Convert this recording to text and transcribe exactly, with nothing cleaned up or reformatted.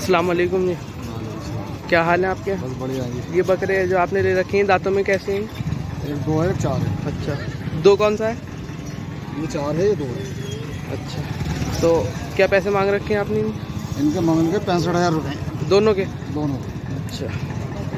अस्सलाम वालेकुम जी, क्या हाल है आपके? बस बढ़िया जी। ये बकरे जो आपने ले रखी हैं दांतों में कैसे हैं? एक दो है, एक चार है। अच्छा, दो कौन सा है? ये चार है, ये दो है। अच्छा, तो क्या पैसे मांग रखे हैं आपने? इनके मांग के पैंसठ हज़ार रुपये दोनों के? दोनों। अच्छा,